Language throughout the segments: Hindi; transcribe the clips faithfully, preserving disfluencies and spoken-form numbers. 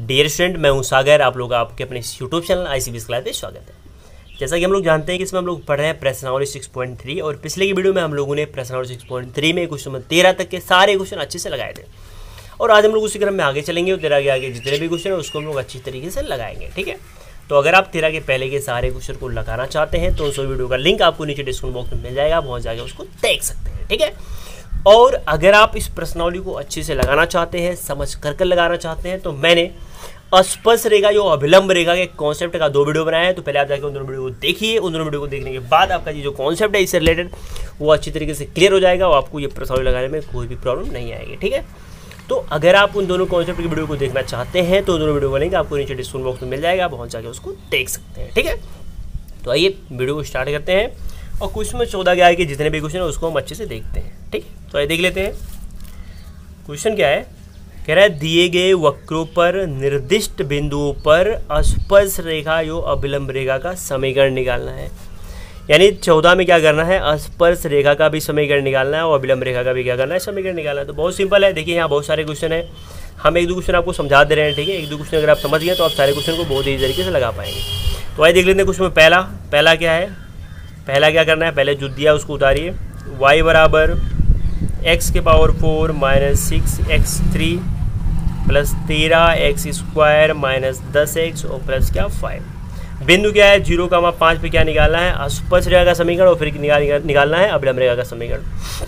डियर स्टूडेंट, मैं हूं सागर। आप लोग आपके अपने यूट्यूब चैनल आईसीबीएस क्लास पे स्वागत है। जैसा कि हम लोग जानते हैं कि इसमें हम लोग पढ़ रहे हैं प्रश्नावली सिक्स पॉइंट थ्री और पिछले की वीडियो में हम लोगों ने प्रश्नावली सिक्स पॉइंट थ्री में क्वेश्चन नंबर तेरह तक के सारे क्वेश्चन अच्छे से लगाए थे और आज हम लोग उसी क्रम में आगे चलेंगे और तेरह के आगे जितने भी क्वेश्चन है उसको हम लोग अच्छी तरीके से लगाएंगे। ठीक है, तो अगर आप तेरह के पहले के सारे क्वेश्चन को लगाना चाहते हैं तो उस वीडियो का लिंक आपको नीचे डिस्क्रिप्शन बॉक्स में मिल जाएगा, पहुँच जाएगा, उसको देख सकते हैं। ठीक है, और अगर आप इस प्रश्नावली को अच्छे से लगाना चाहते हैं, समझ कर कर लगाना चाहते हैं, तो मैंने स्पर्श रेखा जो अभिलंब रेखा के कॉन्सेप्ट का दो वीडियो बनाया है। तो पहले आप जाकर उन दोनों वीडियो को देखिए। उन दोनों वीडियो को देखने के बाद आपका ये जो कॉन्सेप्ट है इससे रिलेटेड वो अच्छी तरीके से क्लियर हो जाएगा और आपको ये प्रश्नावली लगाने में कोई भी प्रॉब्लम नहीं आएगी। ठीक है, तो अगर आप उन दोनों कॉन्सेप्ट की वीडियो को देखना चाहते हैं तो उन दोनों वीडियो का लिंक आपको नीचे डिस्क्रिप्शन बॉक्स में मिल जाएगा, पहुँच जाकर उसको देख सकते हैं। ठीक है, तो आइए वीडियो को स्टार्ट करते हैं और क्वेश्चन में चौदह क्या है कि जितने भी क्वेश्चन है उसको हम अच्छे से देखते हैं। ठीक है, तो आइए देख लेते हैं। क्वेश्चन क्या है, कह रहा है दिए गए वक्रों पर निर्दिष्ट बिंदुओं पर स्पर्श रेखा यो अभिलंब रेखा का समीकरण निकालना है। यानी चौदह में क्या करना है, स्पर्श रेखा का भी समीकरण निकालना है और अभिलंब रेखा का भी क्या करना है, समीकरण निकालना है। तो बहुत सिंपल है। देखिए यहाँ बहुत सारे क्वेश्चन है, हम एक दो क्वेश्चन आपको समझा दे रहे हैं। ठीक है, एक दो क्वेश्चन अगर आप समझ गए तो आप सारे क्वेश्चन को बहुत ही तरीके से लगा पाएंगे। तो आइए देख लेते हैं क्वेश्चन में पहला पहला क्या है। पहला क्या करना है, पहले जो दिया उसको उतारिए। y बराबर एक्स के power four minus six x three plus तेरह एक्स स्क्वायर माइनस दस एक्स और प्लस क्या फाइव। बिंदु क्या है, जीरो कामा पाँच पे क्या निकालना है, स्पर्श रेखा का समीकरण और फिर निकाल निकालना है अभिलंब रेखा का समीकरण।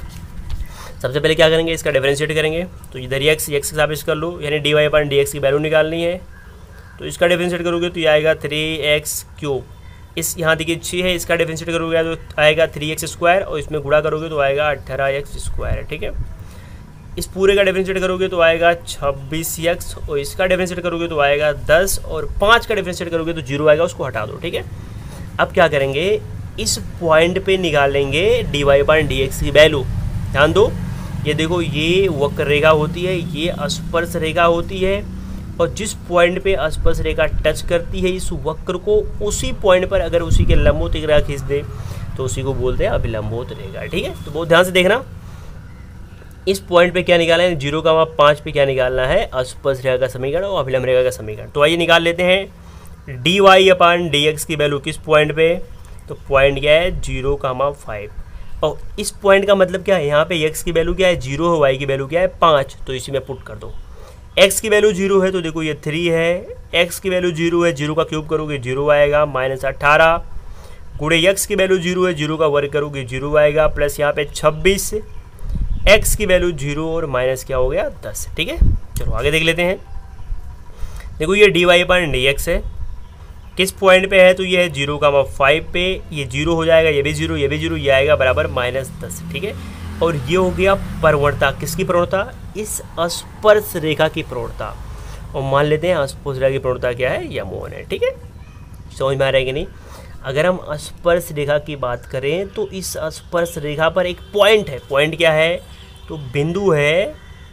सबसे पहले क्या करेंगे, इसका डिफरेंशिएट करेंगे। तो इधर एक्स एक्स के साबित कर लो, यानी d y upon d x की वैल्यू निकालनी है। तो इसका डिफरेंशिएट करोगे तो ये आएगा थ्री एक्स क्यूब। इस यहाँ देखिए छः है, इसका डिफरेंशिएट करोगे तो आएगा थ्री एक्स स्क्वायर और इसमें गुणा करोगे तो आएगा अट्ठारह एक्स स्क्वायर। ठीक है, इस पूरे का डिफरेंशिएट करोगे तो आएगा छब्बीस एक्स और इसका डिफरेंशिएट करोगे तो आएगा दस और पाँच का डिफरेंशिएट करोगे तो जीरो आएगा, उसको हटा दो। ठीक है, अब क्या करेंगे, इस पॉइंट पे निकालेंगे d y by d x की वैल्यू। ध्यान दो, ये देखो ये वक्र रेखा होती है, ये स्पर्श रेखा होती है और जिस पॉइंट पे स्पर्श रेखा टच करती है इस वक्र को, उसी पॉइंट पर अगर उसी के लंबवत एक रेखा खींच दे तो उसी को बोलते हैं अभिलंबवत रेखा। ठीक है, तो बहुत ध्यान से देखना। इस पॉइंट पे क्या निकालना है, जीरो का पाँच पे क्या निकालना है, स्पर्श रेखा का समीकरण और अभिलंब रेखा का समीकरण। तो आइए निकाल लेते हैं। D y upon d x की वैल्यू किस पॉइंट पे, तो पॉइंट क्या है, जीरो कामा फाइव। और इस पॉइंट का मतलब क्या है, यहाँ पे एक्स की वैल्यू क्या है, जीरो है, वाई की वैल्यू क्या है, पाँच। तो इसी में पुट कर दो। एक्स की वैल्यू जीरो है तो देखो ये थ्री है, एक्स की वैल्यू जीरो है, जीरो का क्यूब करोगे जीरो आएगा, माइनस अट्ठारह गुणे एक्स की वैल्यू जीरो है, जीरो का वर्ग करोगे जीरो आएगा, प्लस यहाँ पे छब्बीस, एक्स की वैल्यू जीरो और माइनस क्या हो गया, दस। ठीक है, चलो आगे देख लेते हैं। देखो ये डी वाई पर डी एक्स है, किस पॉइंट पे है, तो ये है जीरो का फाइव पे, ये जीरो हो जाएगा, ये भी जीरो, ये भी जीरो, ये आएगा बराबर माइनस दस। ठीक है, और ये हो गया प्रवणता, किसकी प्रवणता, इस स्पर्श रेखा की प्रवणता। और मान लेते हैं स्पर्श रेखा की प्रवणता क्या है, यम वन है। ठीक है, समझ में आ रहा है कि नहीं। अगर हम स्पर्श रेखा की बात करें तो इस स्पर्श रेखा पर एक पॉइंट है, पॉइंट क्या है, तो बिंदु है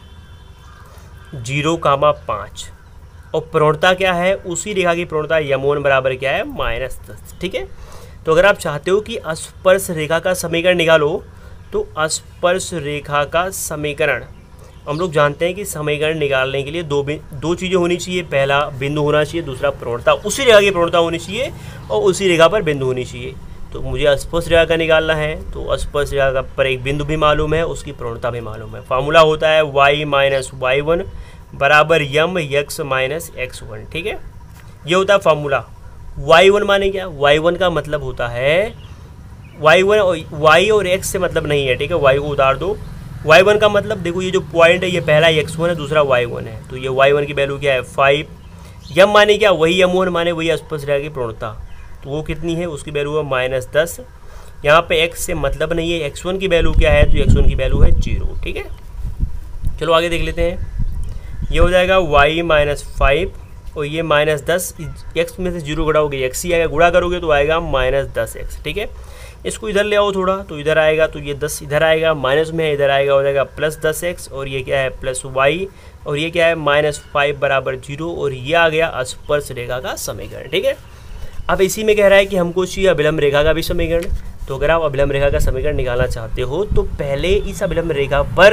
जीरो कामा पाँच और प्रवणता क्या है, उसी रेखा की प्रवणता यम वन बराबर क्या है, माइनस दस। ठीक है, तो अगर आप चाहते हो कि स्पर्श रेखा का समीकरण निकालो तो स्पर्श रेखा का समीकरण हम लोग जानते हैं कि समीकरण निकालने के लिए दो दो चीज़ें होनी चाहिए। पहला बिंदु होना चाहिए, दूसरा प्रवणता, उसी रेखा की प्रवणता होनी चाहिए और उसी रेखा पर बिंदु होनी चाहिए। तो मुझे स्पर्श रेखा का निकालना है तो स्पर्श रेखा पर एक बिंदु भी मालूम है, उसकी प्रवणता भी मालूम है। फार्मूला होता है वाई माइनस वाई वन बराबर m x minus x one. ठीक है, ये होता है फार्मूला। वाई वन माने क्या, वाई वन का मतलब होता है वाई वन और वाई और एक्स से मतलब नहीं है। ठीक है, वाई को उतार दो। वाई वन का मतलब देखो ये जो पॉइंट है ये पहला एक्स वन है, दूसरा वाई वन है, तो ये वाई वन की वैल्यू क्या है, फाइव। यम माने क्या, वही यम वन माने वही स्पर्श रेखा की प्रवणता, तो वो कितनी है, उसकी वैल्यू है माइनस दस। यहाँ पे एक्स से मतलब नहीं है, एक्स वन की वैल्यू क्या है, तो एक्स वन की वैल्यू है जीरो। ठीक है, चलो आगे देख लेते हैं। ये हो जाएगा वाई माइनस फाइव और ये माइनस दस, एक्स में से जीरो घटाओगे एक्स ही आएगा, गुणा करोगे तो आएगा माइनस दस एक्स। ठीक है, इसको इधर ले आओ थोड़ा, तो इधर आएगा तो ये दस इधर आएगा, माइनस में है, इधर आएगा, हो जाएगा प्लस दस एक्स और ये क्या है प्लस वाई और ये क्या है माइनस फाइव बराबर जीरो और ये आ गया स्पर्श रेखा का समीकरण। ठीक है, अब इसी में कह रहा है कि हमको चाहिए अभिलंब रेखा का भी समीकरण। तो अगर आप अभिलंब रेखा का समीकरण निकालना चाहते हो तो पहले इस अभिलंब रेखा पर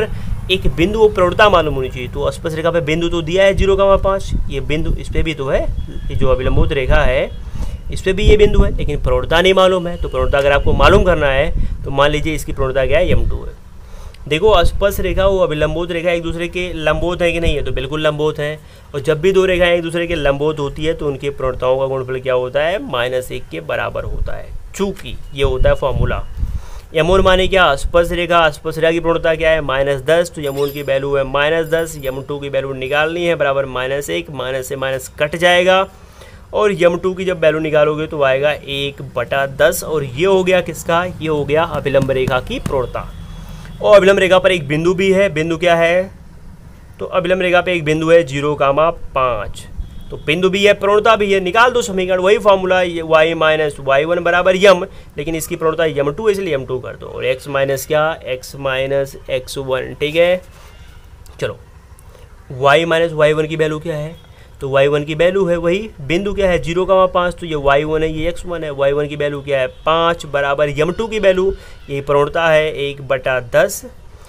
एक बिंदु वो प्रवणता मालूम होनी चाहिए। तो स्पर्श रेखा पे बिंदु तो दिया है जीरो का पाँच, ये बिंदु इस पर भी तो है, ये जो अभिलंबोत रेखा है इस पर भी ये बिंदु है, लेकिन प्रवणता नहीं मालूम है। तो प्रवणता अगर आपको मालूम करना है तो मान लीजिए इसकी प्रवणता क्या है, यम टू है। देखो स्पर्श रेखा वो अभिलंबोत रेखा एक दूसरे के लंबोत है कि नहीं है, तो बिल्कुल लंबोत है। और जब भी दो रेखाएं एक दूसरे के लंबोत होती है तो उनकी प्रवणताओं का गुणनफल क्या होता है, माइनस एक के बराबर होता है। चूंकि ये होता है फॉर्मूला। यमोन माने क्या, स्पर्श रेखा, स्पर्श रेखा की प्रवणता क्या है, माइनस दस, तो यमोन की वैल्यू है माइनस दस, यम टू की वैल्यू निकालनी है बराबर माइनस एक, माइनस से माइनस कट जाएगा और यम टू की जब वैल्यू निकालोगे तो आएगा एक बटा दस। और ये हो गया किसका, ये हो गया अभिलंब रेखा की प्रवणता। और अभिलंब रेखा पर एक बिंदु भी है, बिंदु क्या है, तो अभिलंब रेखा पे एक बिंदु है जीरो कामा पाँच, तो बिंदु भी है प्रवणता भी है, निकाल दो समीकरण, वही formula y minus y one बराबर यम, लेकिन इसकी प्रवणता यम टू इसलिए यम टू कर दो, और एक्स माइनस क्या, एक्स माइनस एक्स वन। ठीक है, चलो वाई माइनस वाई वन की वैल्यू क्या है, तो वाई वन की वैल्यू है वही बिंदु क्या है जीरो का पाँच, तो ये वाई वन है ये एक्स वन है, वाई वन की वैल्यू क्या है पाँच बराबर यम टू की वैल्यू ये प्रवणता है एक बटा दस,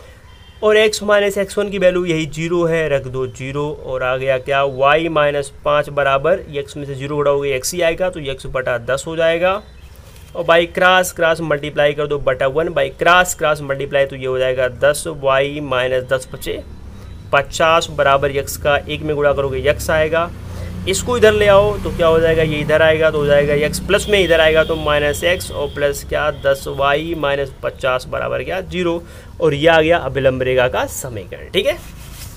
और x माइनस एक्स वन की वैल्यू यही जीरो है, रख दो जीरो, और आ गया क्या y माइनस पाँच बराबर x में से जीरो उड़ाओगे x ही आएगा, तो x बटा दस हो जाएगा। और बाई क्रॉस क्रॉस मल्टीप्लाई कर दो बटा one, by cross cross multiply तो ये हो जाएगा दस, y माइनस दस पचे पचास बराबर x का एक में गुणा करोगे x आएगा। इसको इधर ले आओ तो क्या हो जाएगा, ये इधर आएगा तो हो जाएगा x प्लस में इधर आएगा तो माइनस एक्स और प्लस क्या दस वाई माइनस पचास बराबर क्या जीरो, और ये आ गया अभिलंब रेखा का समीकरण। ठीक है,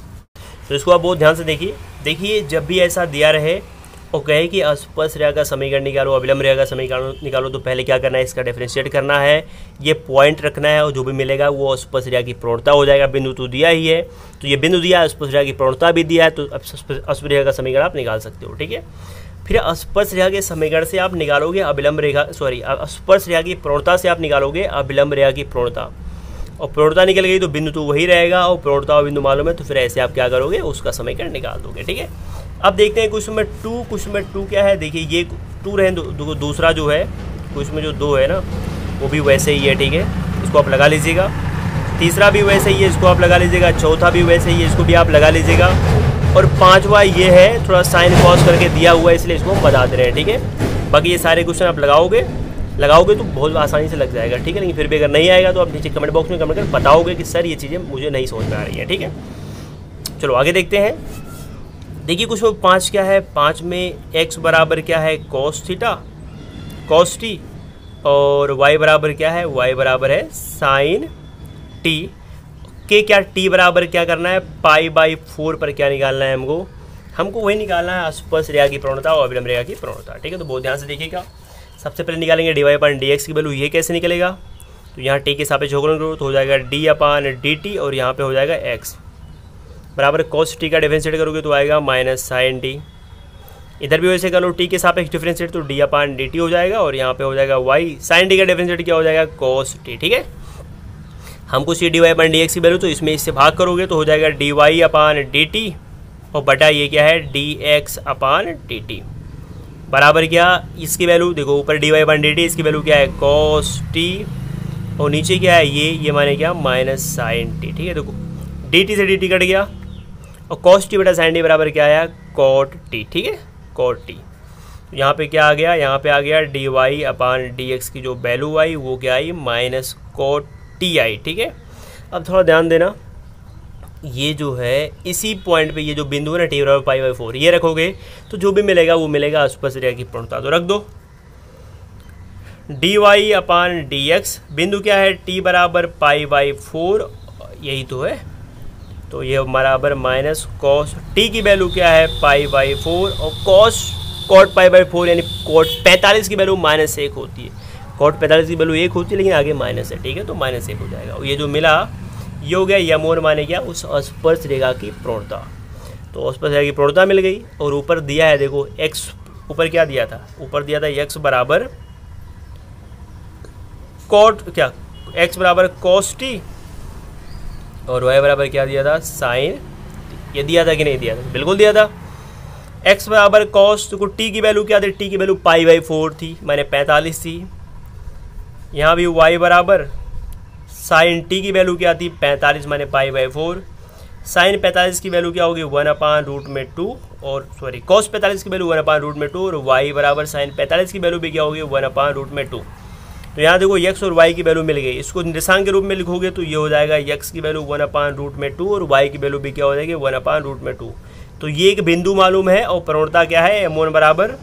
तो इसको आप बहुत ध्यान से देखिए। देखिए जब भी ऐसा दिया रहे और कहे कि स्पर्श रेखा का समीकरण निकालो, अभिलंब रेखा का समीकरण निकालो, तो पहले क्या करना है, इसका डिफरेंशिएट करना है, ये पॉइंट रखना है, और जो भी मिलेगा वो स्पर्श रेखा की प्रवणता हो जाएगा। बिंदु तो दिया ही है, तो ये बिंदु दिया है, स्पर्श रेखा की प्रवणता भी दिया है, तो अब स्पर्श रेखा का समीकरण आप निकाल सकते हो। ठीक है, फिर स्पर्श रेखा के समीकरण से आप निकालोगे अभिलंब रेखा, सॉरी स्पर्श रेखा की प्रवणता से आप निकालोगे अभिलंब रेखा की प्रवणता, और प्रवणता निकल गई तो बिंदु तो वही रहेगा, और प्रवणता और बिंदु मालूम है, तो फिर ऐसे आप क्या करोगे, उसका समीकरण निकाल दोगे। ठीक है, अब देखते हैं question number two. Question number two क्या है, देखिए ये टू रहे दू, दू, दूसरा जो है क्वेश्चन में जो दो है ना वो भी वैसे ही है। ठीक है, इसको आप लगा लीजिएगा। तीसरा भी वैसे ही है, इसको आप लगा लीजिएगा। चौथा भी वैसे ही है, इसको भी आप लगा लीजिएगा। और पांचवा ये है, थोड़ा साइन कॉस करके दिया हुआ है इसलिए इसको हम बता दे रहे हैं। ठीक है, बाकी ये सारे क्वेश्चन आप लगाओगे लगाओगे तो बहुत आसानी से लग जाएगा। ठीक है, लेकिन फिर भी अगर नहीं आएगा तो आप नीचे कमेंट बॉक्स में कमेंट कर बताओगे कि सर ये चीज़ें मुझे नहीं समझ में आ रही हैं। ठीक है, चलो आगे देखते हैं। देखिए कुछ में पाँच क्या है, पाँच में x बराबर क्या है cos थीटा cos t, और y बराबर क्या है, y बराबर है sin t के, क्या t बराबर क्या करना है, पाई बाई फोर पर क्या निकालना है हमको, हमको वही निकालना है स्पर्श रेखा की प्रवणता और अभिलंब रेखा की प्रवणता। ठीक है, तो बहुत ध्यान से देखिएगा। सबसे पहले निकालेंगे d y upon d x की वैल्यू, ये कैसे निकलेगा, तो यहाँ t के सापेक्ष अवकलन करो तो हो जाएगा d अपान डी टी, और यहाँ पे हो जाएगा x बराबर cos t का डिफरेंशिएट करोगे तो आएगा माइनस साइन टी। इधर भी वैसे कर लो, t के सापेक्ष डिफरेंशिएट तो d अपान डी टी हो जाएगा, और यहाँ पे हो जाएगा y साइन t का डिफरेंशिएट क्या हो जाएगा cos t। ठीक है, हमको सी d y upon d x की वैल्यू, तो इसमें इससे भाग करोगे तो हो जाएगा d y upon d t, और बटा ये क्या है d x upon d t बराबर क्या, इसकी वैल्यू देखो ऊपर d y upon d t, इसकी वैल्यू क्या है cos t, और नीचे क्या है ये ये माने क्या माइनस साइन टी। ठीक है, देखो डी टी से डी टी कट गया, और cos t बटा साइन टी बराबर क्या आया cot t। ठीक है, cot t, तो यहाँ पे क्या आ गया, यहाँ पे आ गया d y upon d x की जो वैल्यू आई वो क्या आई माइनस cot t आई। ठीक है, अब थोड़ा ध्यान देना, ये जो है इसी पॉइंट पे ये जो बिंदु है ना टी बराबर पाई बाई फोर, ये रखोगे तो जो भी मिलेगा वो मिलेगा स्पर्श रेखा की प्रवणता, तो रख दो d y upon d x, बिंदु क्या है t बराबर पाई बाई फोर, यही तो है, तो ये बराबर माइनस कॉस टी की वैल्यू क्या है पाई बाई फोर, और cos cot pi by four यानी कॉट पैंतालीस की वैल्यू माइनस एक होती है, कॉट पैंतालीस की वैल्यू एक होती है लेकिन आगे माइनस है। ठीक है, तो माइनस एक हो जाएगा, और ये जो मिला ये हो गया यमोन माने क्या उस स्पर्श रेखा की प्रवणता, तो स्पर्श रेखा की प्रवणता मिल गई। और ऊपर दिया है देखो x, ऊपर क्या दिया था, ऊपर दिया था x बराबर कॉट क्या x बराबर कॉस टी, और y बराबर क्या दिया था साइन, ये दिया था कि नहीं दिया था, बिल्कुल दिया था। x बराबर कॉस, तो t की वैल्यू क्या थी, t की वैल्यू पाई बाई फोर थी, मैंने पैंतालीस थी। यहाँ भी y बराबर साइन टी की वैल्यू क्या आती, पैंतालीस माने पाई बाई फोर। साइन पैंतालीस की वैल्यू क्या होगी, वन अपान रूट में टू, और सॉरी कॉस पैंतालीस की वैल्यू वन अपान रूट में टू, और वाई बराबर साइन पैंतालीस की वैल्यू भी क्या होगी, वन अपान रूट में टू। तो यहाँ देखो यक्स और वाई की वैल्यू मिल गई, इसको निर्देशांक के रूप में लिखोगे तो ये हो जाएगा यक्स की वैल्यू वन अपान रूट में टू और वाई की वैल्यू भी क्या हो जाएगी, वन अपान रूट में टू। तो ये एक बिंदु मालूम है और प्रवणता क्या है, एम वन बराबर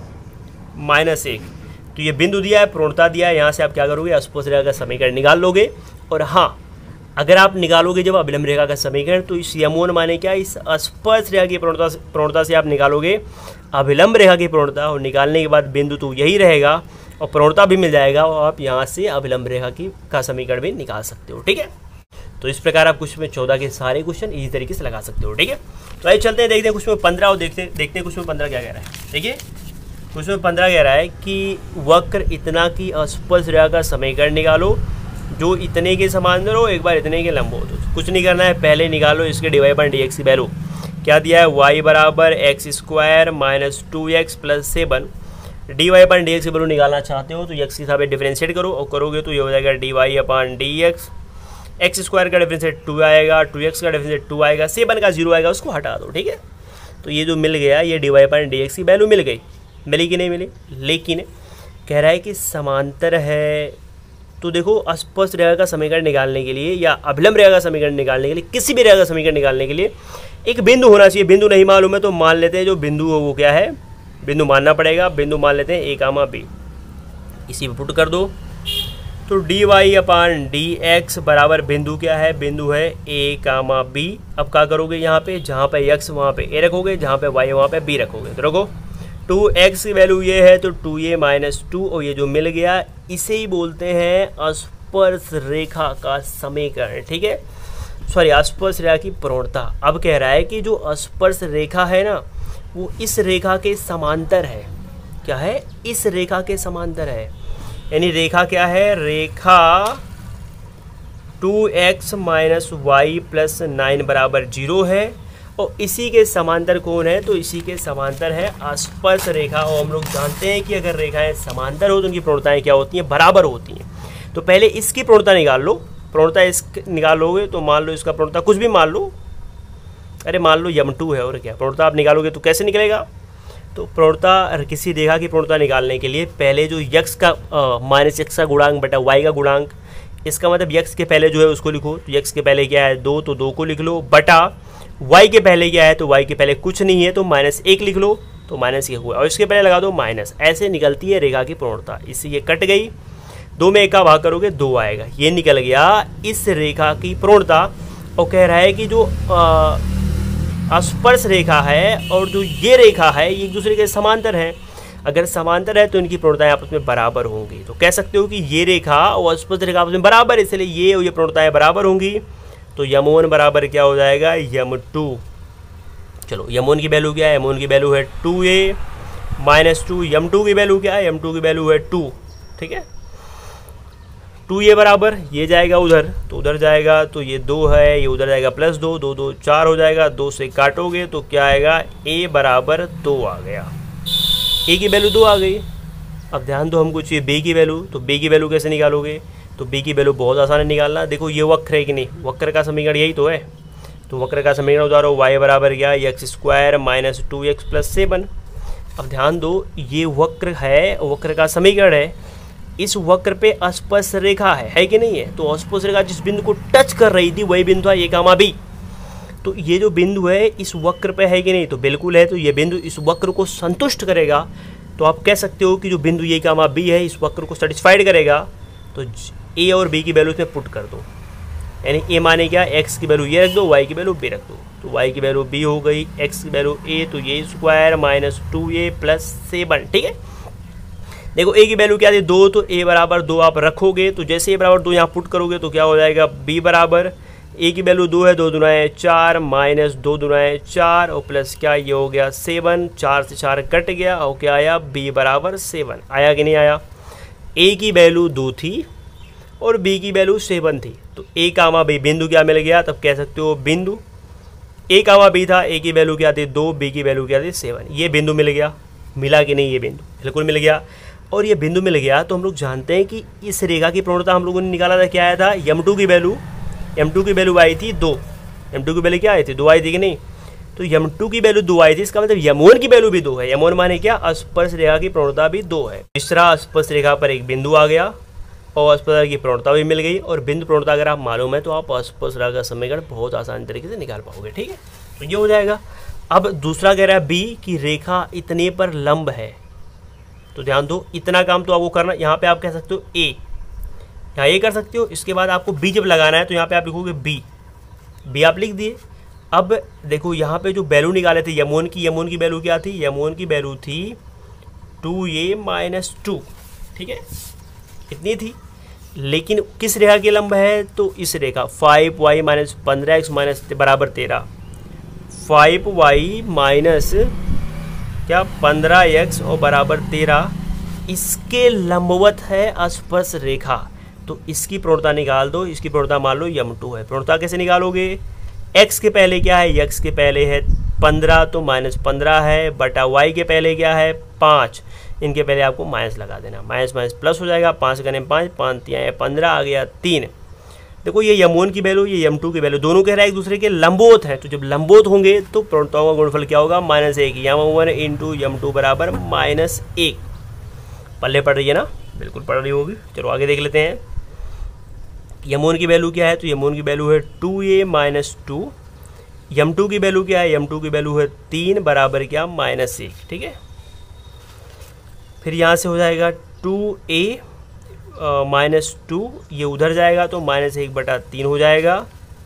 माइनस एक। तो ये बिंदु दिया है, प्रवणता दिया है, यहाँ से आप क्या करोगे, अस्पर्श रेखा का समीकरण निकाल लोगे। और हाँ, अगर आप निकालोगे जब अभिलंब रेखा का समीकरण तो इस यम वन माने क्या, इस अस्पर्श रेखा की प्रवणता प्रवणता से आप निकालोगे अभिलंब रेखा की प्रवणता, और निकालने के बाद बिंदु तो यही रहेगा और प्रवणता भी मिल जाएगा, और आप यहाँ से अभिलंब रेखा की का समीकरण भी निकाल सकते हो। ठीक है, तो इस प्रकार आप क्वेश्चन में चौदह के सारे क्वेश्चन इसी तरीके से लगा सकते हो। ठीक है, तो आइए चलते हैं, देखते हैं क्वेश्चन में पंद्रह और देखते देखते हैं क्वेश्चन में पंद्रह क्या कह रहा है। देखिए क्वेश्चन में पंद्रह कह रहा है कि वक्र इतना की अस्पर्श रेखा का समीकरण निकालो जो इतने के समांतर हो, एक बार इतने के लंब हो। तो कुछ नहीं करना है, पहले निकालो इसके d y by d x की वैल्यू। क्या दिया है, वाई बराबर x square minus two x plus seven. D y upon d x की वैल्यू निकालना चाहते हो तो एक्स के हिसाब से डिफरेंशिएट करो, और करोगे तो ये हो जाएगा d y upon d x. X square का डिफरेंशिएट टू आएगा, टू एक्स का डिफरेंशिएट टू आएगा, सेवन का जीरो आएगा, उसको हटा दो। ठीक है, तो ये जो मिल गया, ये d y upon d x की वैल्यू मिल गई। मिली कि नहीं मिली, लेकिन कह रहा है कि समांतर है। तो देखो अस्पर्श रेखा का समीकरण निकालने के लिए या अभिलंब रेखा का समीकरण निकालने के लिए, किसी भी रेखा का समीकरण निकालने के लिए एक बिंदु होना चाहिए। बिंदु नहीं मालूम है तो मान लेते हैं जो बिंदु हो वो क्या है, बिंदु मानना पड़ेगा। बिंदु मान लेते हैं ए कामा बी, इसी पे पुट कर दो। तो d y upon d x बराबर बिंदु क्या है, बिंदु है ए कामा बी। अब क्या करोगे, यहाँ पे जहाँ पे एक्स वहाँ पे ए रखोगे, जहाँ पे वाई वहाँ पे बी रखोगे। तो रखो टू एक्स की वैल्यू ये है तो टू ए माइनस टू, और ये जो मिल गया इसे ही बोलते हैं स्पर्श रेखा का समीकरण। ठीक है, सॉरी स्पर्श रेखा की प्रवणता। अब कह रहा है कि जो स्पर्श रेखा है ना वो इस रेखा के समांतर है। क्या है, इस रेखा के समांतर है। यानी रेखा क्या है, रेखा two x minus y plus nine बराबर जीरो है, और इसी के समांतर कौन है, तो इसी के समांतर है स्पर्श रेखा। और हम लोग जानते हैं कि अगर रेखाएं समांतर हो तो उनकी प्रवणताएं क्या होती हैं, बराबर होती हैं। तो पहले इसकी प्रवणता निकाल लो। प्रवणता इस निकालोगे तो मान लो इसका प्रवणता कुछ भी मान लो, अरे मान लो यम टू है, और क्या प्रवणता आप निकालोगे तो कैसे निकलेगा। तो प्रवणता, किसी रेखा की प्रवणता निकालने के लिए पहले जो यक्स का माइनस एक्स का गुणांक बटा वाई का गुणांक, इसका मतलब यक्स के पहले जो है उसको लिखो। तो यक्स के पहले क्या है, दो, तो दो को लिख लो, बटा वाई के पहले क्या है, तो वाई के पहले कुछ नहीं है तो माइनस एक लिख लो, तो माइनस एक हुआ, और इसके पहले लगा दो माइनस। ऐसे निकलती है रेखा की प्रवणता। इससे ये कट गई, दो में एक का भाग करोगे दो आएगा, ये निकल गया इस रेखा की प्रवणता। और कह रहा है कि जो स्पर्श रेखा है और जो ये रेखा है ये एक दूसरे के समांतर है। अगर समांतर है तो इनकी प्रवणताएं आपस में बराबर होंगी। तो कह सकते हो कि ये रेखा और स्पर्श रेखा आपस में बराबर, इसलिए ये और ये प्रवणताएं बराबर होंगी। तो यम वन बराबर क्या हो जाएगा, यम टू। चलो यम वन की वैल्यू क्या है, यम वन की वैल्यू है two a minus two. M two की वैल्यू क्या है, यम टू की वैल्यू है टू। ठीक है, टू ए बराबर ये जाएगा उधर तो उधर जाएगा, तो ये दो है, ये उधर जाएगा प्लस दो, दो दो चार हो जाएगा, दो से काटोगे तो क्या आएगा, ए बराबर दो आ गया। ए की वैल्यू दो आ गई। अब ध्यान दो, हमको चाहिए बी की वैल्यू। तो बी की वैल्यू कैसे निकालोगे, तो बी की वैल्यू बहुत आसान है निकालना। देखो ये वक्र है कि नहीं, वक्र का समीकरण यही तो है। तो वक्र का समीकरण उतारो, वाई बराबर क्या, x square minus two x plus seven. अब ध्यान दो, ये वक्र है, वक्र का समीकरण है। इस वक्र पे स्पर्श रेखा है, है कि नहीं है। तो स्पर्श रेखा जिस बिंदु को टच कर रही थी वही बिंदु है ए कामा बी। तो ये जो बिंदु है इस वक्र पे है कि नहीं, तो बिल्कुल है। तो ये बिंदु इस वक्र को संतुष्ट करेगा। तो आप कह सकते हो कि जो बिंदु ए कामा बी है इस वक्र को सेटिस्फाइड करेगा। तो ए और बी की वैल्यू इसमें पुट कर दो। यानी ए माने क्या, एक्स की वैल्यू ये रख दो, वाई की वैल्यू बी रख दो। तो वाई की वैल्यू बी हो गई, एक्स की वैल्यू ए, तो ये square minus two a plus seven. ठीक है, देखो ए की वैल्यू क्या थी, दो, तो ए बराबर दो आप रखोगे। तो जैसे ए बराबर दो यहाँ पुट करोगे तो क्या हो जाएगा, बी बराबर, ए की वैल्यू दो है, दो दुनाए चार माइनस दो दुनाए चार, और प्लस क्या, ये हो गया सेवन। चार से चार कट गया और क्या आया, बी बराबर सेवन। आया कि नहीं आया। ए की वैल्यू दो थी और बी की वैल्यू सेवन थी। तो ए कामा बी बिंदु क्या मिल गया, तब कह सकते हो बिंदु ए कामा बी था। ए की वैल्यू क्या थी, दो, बी की वैल्यू क्या थी, सेवन। ये बिंदु मिल गया। मिला कि नहीं, ये बिंदु बिल्कुल मिल गया। और ये बिंदु मिल गया, तो हम लोग जानते हैं कि इस रेखा की प्रवणता हम लोगों ने निकाला था, क्या आया था, एम टू की वैल्यू एम टू की वैल्यू आई थी दो, एम टू की वैल्यू क्या आई थी, दो आई थी कि नहीं, तो एम टू की वैल्यू दो आई थी, इसका मतलब एम वन की वैल्यू भी दो है। एम वन माने क्या, स्पर्श रेखा की प्रवणता भी दो है। तीसरा, स्पर्श रेखा पर एक बिंदु आ गया और स्पर्श रेखा की प्रवणता भी मिल गई, और बिंदु प्रवणता अगर आप मालूम है तो आप स्पर्श रेखा का समीकरण बहुत आसान तरीके से निकाल पाओगे। ठीक है, तो ये हो जाएगा। अब दूसरा कह रहा है बी की रेखा इतने पर लंब है, तो ध्यान दो, इतना काम तो आपको करना, यहाँ पे आप कह सकते हो ए, यहाँ ए कर सकते हो। इसके बाद आपको बी जब लगाना है तो यहाँ पे आप लिखोगे बी, बी आप लिख दिए। अब देखो यहाँ पे जो वैल्यू निकाले थे एम वन की, एम वन की वैल्यू क्या थी, एम वन की वैल्यू थी टू ए माइनस टू, ठीक है, इतनी थी। लेकिन किस रेखा के लंब है, तो इस रेखा फाइव वाई माइनस पंद्रह एक्स माइनस बराबर तेरह, फाइव वाई माइनस क्या पंद्रह एक्स और बराबर तेरह, इसके लंबवत है स्पर्श रेखा। तो इसकी प्रवणता निकाल दो, इसकी प्रवणता मान लो एम टू है। प्रवणता कैसे निकालोगे, x के पहले क्या है, x के पहले है पंद्रह, तो माइनस पंद्रह है, बटा y के पहले क्या है पाँच, इनके पहले आपको माइनस लगा देना, माइनस माइनस प्लस हो जाएगा, पाँच करने पाँच, पाँच तिया पंद्रह, आ गया तीन। देखो ये एम वन की वैल्यू, ये एम टू की वैल्यू, दोनों कह रहा है एक दूसरे के लंबोत हैं, तो जब लंबोत होंगे तो प्रवणताओं का गुणनफल क्या होगा, माइनस एक, m one into m two बराबर माइनस एक। पल्ले पढ़ रही है ना, बिल्कुल पढ़ रही होगी। चलो आगे देख लेते हैं, एम वन की वैल्यू क्या है, तो एम वन की वैल्यू है two a minus two, m two की वैल्यू क्या है, एम टू की वैल्यू है तीन बराबर क्या, माइनस एक, ठीक है। फिर यहाँ से हो जाएगा टू ए माइनस टू, ये उधर जाएगा तो माइनस एक बटा तीन हो जाएगा,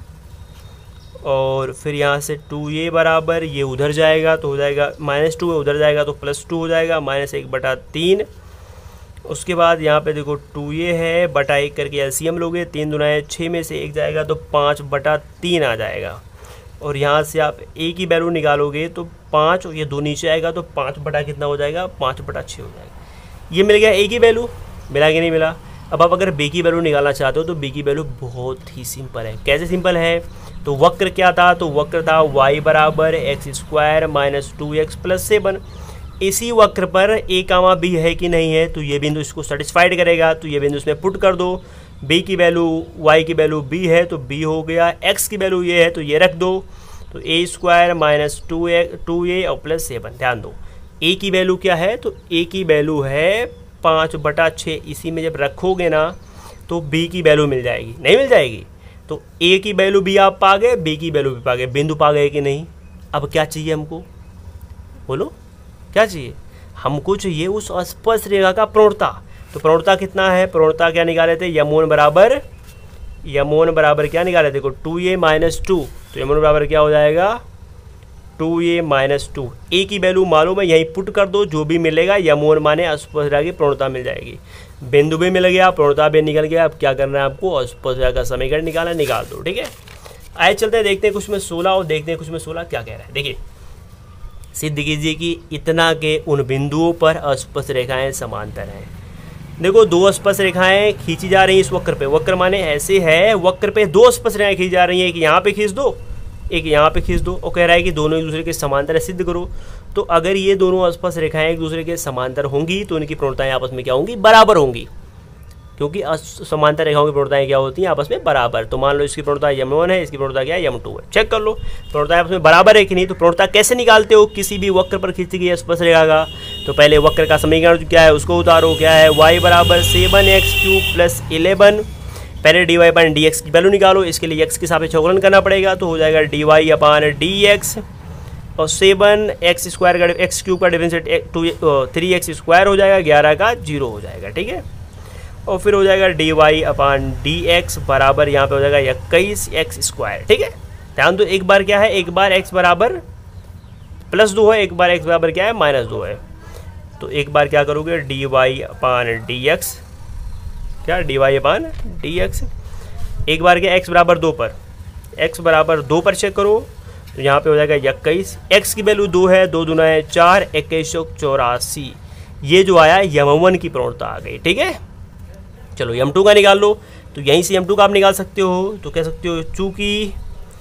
और फिर यहाँ से टू ए बराबर ये उधर जाएगा तो हो जाएगा माइनस टू, उधर जाएगा तो प्लस टू हो जाएगा, माइनस एक बटा तीन। उसके बाद यहाँ पे देखो टू ए है बटा एक करके एलसीएम लोगे, तीन दुनाए छः में से एक जाएगा तो पाँच बटा तीन आ जाएगा, और यहाँ से आप ए की वैल्यू निकालोगे तो पाँच, और ये दो नीचे आएगा तो पाँच बटा कितना हो जाएगा, पाँच बटा छः हो जाएगा। ये मिल गया ए की वैल्यू, मिला कि नहीं मिला। अब आप अगर बी की वैल्यू निकालना चाहते हो तो बी की वैल्यू बहुत ही सिंपल है। कैसे सिंपल है, तो वक्र क्या था, तो वक्र था y बराबर x square minus two x plus seven. इसी वक्र पर ए कामा बी है कि नहीं है, तो ये बिंदु इसको सेटिस्फाइड करेगा, तो ये बिंदु इसमें पुट कर दो। b की वैल्यू y की वैल्यू b है तो b हो गया, x की वैल्यू ये है तो ये रख दो, तो a square minus two a two a और प्लस सेवन। ध्यान दो a की वैल्यू क्या है, तो a की वैल्यू है पाँच बटा छः, इसी में जब रखोगे ना तो b की वैल्यू मिल जाएगी, नहीं मिल जाएगी, तो a की वैल्यू भी आप पा गए, b की वैल्यू भी पा गए, बिंदु पा गए कि नहीं। अब क्या चाहिए हमको, बोलो क्या चाहिए, हमको चाहिए उस स्पर्श रेखा का प्रवणता। तो प्रवणता कितना है, प्रवणता क्या निकाले थे, एम वन बराबर एम वन बराबर क्या निकाले, देखो टू ए माइनस टू, तो एम वन बराबर क्या हो जाएगा, two a minus two. A की वैल्यू मालूम है, यहीं पुट कर दो, जो भी मिलेगा एम वन माने स्पर्श रेखा की प्रवणता मिल जाएगी। बिंदु भी मिल गया, प्रवणता भी निकल गया। अब क्या करना है आपको, स्पर्श रेखा का समीकरण निकालना, निकाल दो, ठीक है। आए चलते हैं, देखते हैं कुछ में सोलह और देखते हैं कुछ में सोलह क्या कह रहा है। देखिए, सिद्ध कीजिए कि इतना के उन बिंदुओं पर स्पर्श रेखाएं समांतर हैं। देखो दो स्पर्श रेखाएं खींची जा रही हैं इस वक्र पे, वक्र माने ऐसे है, वक्र पे दो स्पर्श रेखाएं खींची जा रही हैं, एक यहाँ पे खींच दो, एक यहाँ पे खींच दो, और कह रहा है कि दोनों एक दूसरे के समांतर है, सिद्ध करो। तो अगर ये दोनों स्पर्श रेखाएं एक दूसरे के समांतर होंगी तो इनकी प्रवणताएं आपस में क्या होंगी, बराबर होंगी, क्योंकि समांतर रेखाओं की प्रवणताएं क्या होती हैं, आपस में बराबर। तो मान लो इसकी प्रवणता एम वन है, इसकी प्रवणता क्या है, एम टू है, चेक कर लो प्रवणताएं आपस में बराबर है कि नहीं। तो प्रवणता कैसे निकालते हो, किसी भी वक्र पर खींची गई स्पर्श रेखा का, तो पहले वक्र का समीकरण क्या है उसको उतारो, क्या है, y बराबर seven x cube plus eleven. पहले d y upon d x की वैल्यू निकालो, इसके लिए x के सापेक्ष अवकलन करना पड़ेगा, तो हो जाएगा d y upon d x, और सेवन एक्स स्क्वायर का एक्स क्यूब का differentiate two three x square हो जाएगा, ग्यारह का जीरो हो जाएगा, ठीक है। और फिर हो जाएगा d y upon d x बराबर यहाँ पे हो जाएगा इक्कीस एक्स स्क्वायर, ठीक है। ध्यान दो, एक बार क्या है, एक बार x बराबर प्लस दो है, एक बार x बराबर क्या है, माइनस दो है। तो एक बार क्या करोगे, d y upon d x, क्या d y upon d x, एक बार क्या x बराबर दो पर, x बराबर दो पर चेक करो, तो यहाँ पे हो जाएगा इक्कीस, x की वैल्यू दो है, दो दूना है चार, इक्कीस सौ चौरासी। ये जो आया एम वन की प्रवणता आ गई, ठीक है। चलो एम टू का निकाल लो, तो यहीं से एम टू का आप निकाल सकते हो, तो कह सकते हो चूँकि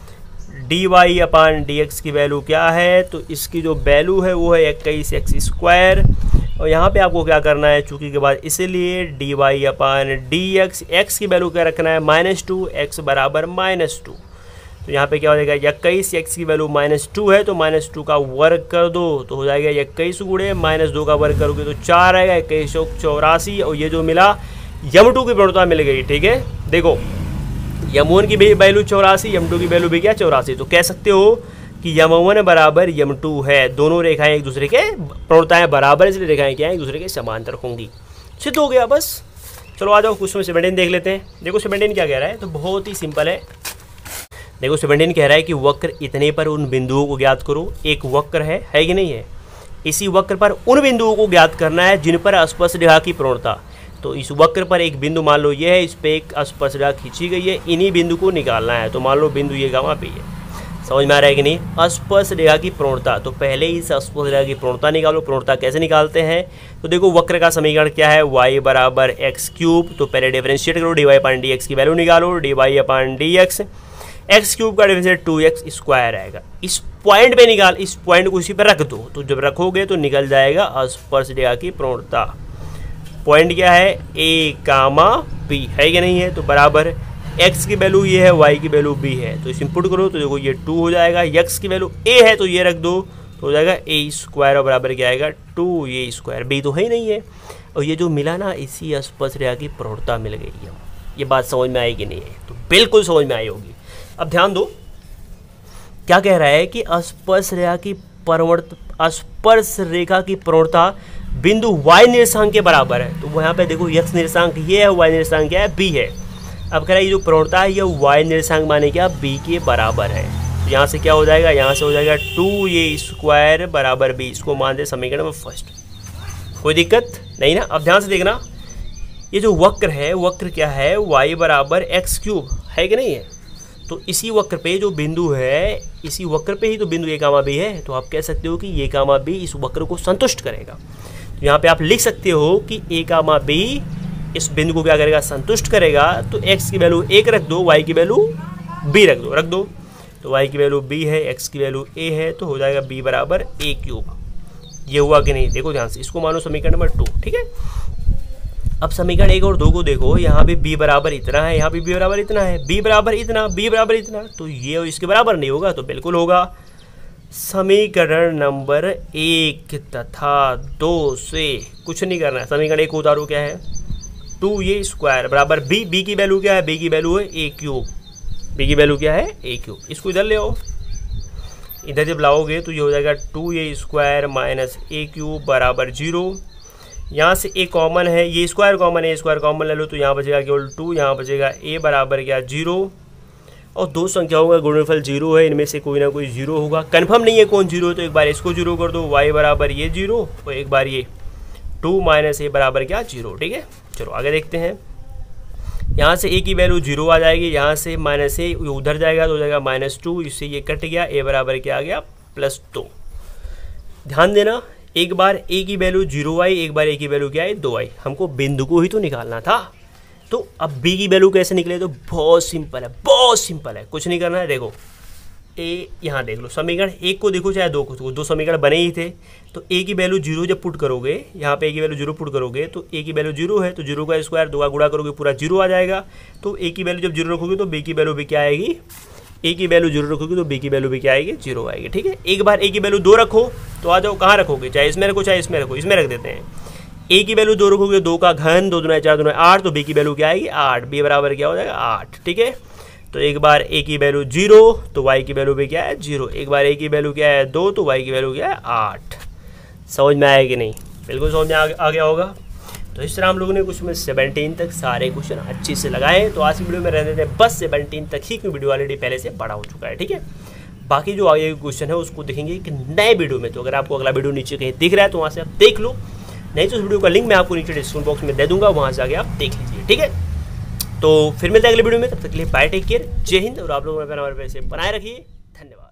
d y upon d x की वैल्यू क्या है, तो इसकी जो वैल्यू है वो है इक्कीस एक्स स्क्वायर, और यहाँ पे आपको क्या करना है, चूंकि के बाद इसीलिए d y upon d x, x की वैल्यू क्या रखना है माइनस टू, एक्स बराबर माइनस टू। तो यहाँ पे क्या हो जाएगा इक्कीस, एक्स की वैल्यू माइनस टू है तो माइनस टू का वर्ग कर दो तो हो जाएगा इक्कीस गुणे माइनस दो का वर्ग करोगे तो चार आएगा, इक्कीस सौ चौरासी। और ये जो मिला यम टू की प्रवणता मिल गई, ठीक है। देखो यम वन की वैल्यू चौरासी, यम टू की वैल्यू भी क्या चौरासी, तो कह सकते हो कि यम वन बराबर यम टू है। दोनों रेखाएं एक दूसरे के प्रवणताएं बराबर, इसलिए रेखाएं क्या है एक दूसरे के समांतर होंगी। सिद्ध हो गया बस। चलो आ जाओ क्वेश्चन में सेवनटीन देख लेते हैं। देखो सेवनटीन क्या कह रहा है, तो बहुत ही सिंपल है। देखो सेवनटीन कह रहा है कि वक्र इतने पर उन बिंदुओं को ज्ञात करो। एक वक्र है है कि नहीं है, इसी वक्र पर उन बिंदुओं को ज्ञात करना है जिन पर स्पर्श रेखा की प्रवणता। तो इस वक्र पर एक बिंदु मान लो ये है, इस पर एक स्पर्श रेखा खींची गई है, इन्हीं बिंदु को निकालना है। तो मान लो बिंदु ये गामा पे है, समझ में आ रहा है कि नहीं। स्पर्श रेखा की प्रवणता, तो पहले ही इस स्पर्श रेखा की प्रवणता निकालो। प्रवणता कैसे निकालते हैं, तो देखो वक्र का समीकरण क्या है, y बराबर एक्स क्यूब। तो पहले डिफरेंशिएट करो, d y upon d x की वैल्यू निकालो, d y upon d x, x cube का डिफरेंशिएट टू एक्स स्क्वायर आएगा। इस पॉइंट पे निकाल, इस पॉइंट को इसी पे रख दो, तो जब रखोगे तो निकल जाएगा स्पर्श रेखा की प्रवणता। पॉइंट क्या है, ए कामा बी, है कि नहीं है। तो बराबर x की वैल्यू ये है, y की वैल्यू b है, तो इस इनपुट करो तो देखो ये टू हो जाएगा। x की वैल्यू a है तो ये रख दो तो हो जाएगा a स्क्वायर, और बराबर क्या आएगा टू ए स्क्वायर। b तो है ही नहीं है, और ये जो मिला ना इसी स्पर्श रेखा की प्रवणता मिल गई है। ये बात समझ में आई कि नहीं है, तो बिल्कुल समझ में आई होगी। अब ध्यान दो क्या कह रहा है कि स्पर्श रेखा की प्रवणता, स्पर्श रेखा की प्रवणता बिंदु y निर्देशांक के बराबर है। तो वो यहाँ पे देखो x निर्देशांक ये है, y निर्देशांक क्या है b है। अब कह रहा है ये जो प्रवणता है ये y निर्देशांक माने क्या b के बराबर है। तो यहाँ से क्या हो जाएगा, यहाँ से हो जाएगा टू ए स्क्वायर बराबर b। इसको मान दे समीकरण में फर्स्ट, कोई दिक्कत नहीं ना। अब ध्यान से देखना, ये जो वक्र है वक्र क्या है, y बराबर एक्स क्यूब, है कि नहीं है। तो इसी वक्र पे जो बिंदु है, इसी वक्र पे ही तो बिंदु ए कामा बी है। तो आप कह सकते हो कि ये कामा बी इस वक्र को संतुष्ट करेगा। तो यहाँ पे आप लिख सकते हो कि ए कामा बी इस बिंदु को क्या करेगा, संतुष्ट करेगा। तो x की वैल्यू एक रख दो, y की वैल्यू b रख दो, रख दो। तो y की वैल्यू b है, x की वैल्यू a है, तो हो जाएगा b बराबर a क्यूब। ये हुआ कि नहीं, देखो ध्यान से, इसको मानो समीकरण नंबर टू, ठीक है। अब समीकरण एक और दो को देखो, यहाँ पे b बराबर इतना है, यहाँ पे b बराबर इतना है, b बराबर इतना, b बराबर इतना, तो ये इसके बराबर नहीं होगा, तो बिल्कुल होगा। समीकरण नंबर एक तथा दो से कुछ नहीं करना है, समीकरण एक उतारो क्या है, टू ए स्क्वायर बराबर बी, बी की वैल्यू क्या है, बी की वैल्यू है ए क्यूब, बी की वैल्यू क्या है ए क्यूब। इसको इधर ले आओ, इधर जब लाओगे तो ये हो जाएगा two a square minus a cube बराबर जीरो। यहाँ से ए कॉमन है, ये स्क्वायर कॉमन है, स्क्वायर कॉमन ले लो तो यहाँ बचेगा केवल टू, यहाँ बचेगा ए बराबर क्या जीरो। और दो संख्याओं का गुणनफल जीरो है, इनमें से कोई ना कोई जीरो होगा। कन्फर्म नहीं है कौन जीरो है, तो एक बार इसको जीरो कर दो, वाई बराबर ये जीरो, और एक बार ये टू माइनस ए बराबर क्या जीरो, ठीक है। चलो आगे देखते हैं। यहाँ से ए की वैल्यू जीरो आ जाएगी, यहाँ से माइनस ए उधर जाएगा तो हो जाएगा माइनस टू, इससे ये कट गया, ए बराबर क्या आ गया प्लस दो। ध्यान देना, एक बार ए की वैल्यू जीरो आई, एक बार ए की वैल्यू क्या आई दो आई। हमको बिंदु को ही तो निकालना था। तो अब बी की वैल्यू कैसे निकले, तो बहुत सिंपल है, बहुत सिंपल है, कुछ नहीं करना है। देखो ए, यहाँ देख लो समीकरण एक को देखो चाहे दो को, दो समीकरण बने ही थे। तो ए की वैल्यू जीरो जब पुट करोगे, यहाँ पे ए की वैल्यू जीरो पुट करोगे तो ए की वैल्यू जीरो है, तो जीरो का स्क्वायर दो का गुणा करोगे पूरा जीरो आ जाएगा। तो ए की वैल्यू जब जीरो रखोगे तो बी की वैल्यू भी क्या आएगी, ए की वैल्यू जीरो रखोगे तो बी की वैल्यू भी क्या आएगी जीरो आएगी, ठीक है। एक बार ए की वैल्यू दो रखो तो आ जाओ, कहाँ रखोगे, चाहे इसमें रखो चाहे इसमें रखो, इसमें रख देते हैं। ए की वैल्यू दो रखोगे, दो का घन, दो दुना चार दुना आठ, तो बी की वैल्यू क्या आएगी आठ, बी बराबर क्या हो जाएगा आठ, ठीक है। तो एक बार ए की वैल्यू जीरो तो वाई की वैल्यू भी क्या है जीरो, एक बार ए की वैल्यू क्या है दो तो वाई की वैल्यू क्या है आठ। समझ में आया कि नहीं, बिल्कुल समझ में आ, आ गया होगा। तो इस तरह हम लोगों ने कुछ में सेवनटीन तक सारे क्वेश्चन अच्छे से लगाए। तो आज की वीडियो में रहने थे बस सेवनटीन तक ही, क्योंकि वीडियो ऑलरेडी पहले से बड़ा हो चुका है, ठीक है। बाकी जो आगे क्वेश्चन है उसको देखेंगे एक नए वीडियो में। तो अगर आपको अगला वीडियो नीचे कहीं दिख रहा है तो वहाँ से आप देख लो, नहीं तो उस वीडियो का लिंक मैं आपको नीचे डिस्क्रिप्शन बॉक्स में दे दूंगा, वहाँ से आगे आप देख लीजिए, ठीक है। तो फिर मिलते हैं अगले वीडियो में, तब तक के लिए बाय, टेक केयर, जय हिंद। और आप लोगों ने अपना हमारे पैसे बनाए रखिए, धन्यवाद।